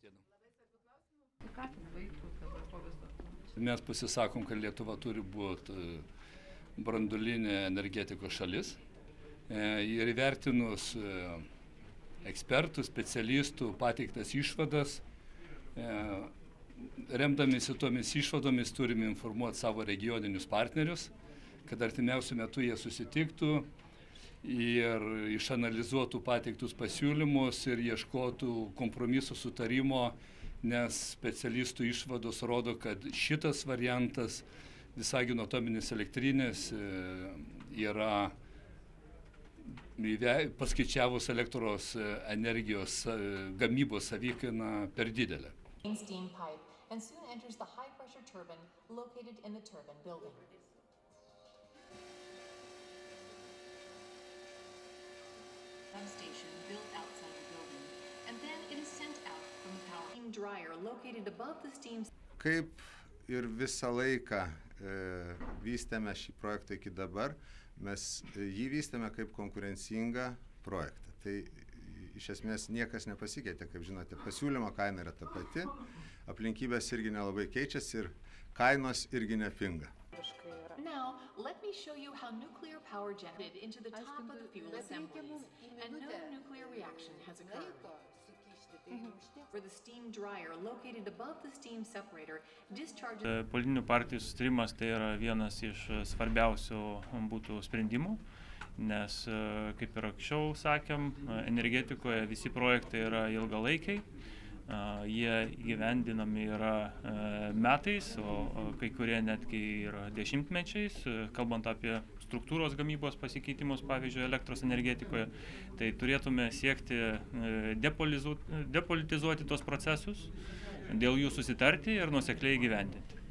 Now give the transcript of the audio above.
dienom. Mes pasisakom, kad Lietuva turi būti branduolinė energetikos šalis ir įvertinus ekspertų, specialistų pateiktas išvadas, remdamiesi tomis išvadomis turime informuoti savo regioninius partnerius, kad artimiausiu metu jie susitiktų ir išanalizuotų pateiktus pasiūlymus ir ieškotų kompromisų sutarimo, nes specialistų išvados rodo, kad šitas variantas Visagino atominės elektrinės yra paskaičiavus elektros energijos gamybos savikainą per didelę. Steam pipe and soon enters the high-pressure turbine located in the turbine building. Substation built outside the building, and then it is sent out from the power steam dryer located above the steam. Kaip ir visą laiką vystėme šį projektą iki dabar, mes jį vystėme kaip konkurencingą projektą. Tai iš esmės niekas nepasikeitė, kaip žinote, pasiūlymo kaina yra ta pati, aplinkybės irgi nelabai keičiasi ir kainos irgi nepinga. Now, let me show you how nuclear power generated into the top of the fuel assemblies, and no nuclear reaction has occurred. For the steam dryer located above the steam separator discharges. Politinių partijų susitarimas tai yra vienas iš svarbiausių būtų sprendimų, nes, kaip ir anksčiau sakėm, energetikoje visi projektai yra ilgalaikiai, jie įgyvendinami yra metais, o kai kurie netgi yra dešimtmečiais, kalbant apie struktūros gamybos pasikeitimus, pavyzdžiui, elektros energetikoje, tai turėtume siekti depolitizuoti tos procesus, dėl jų susitarti ir nuosekliai įgyvendinti.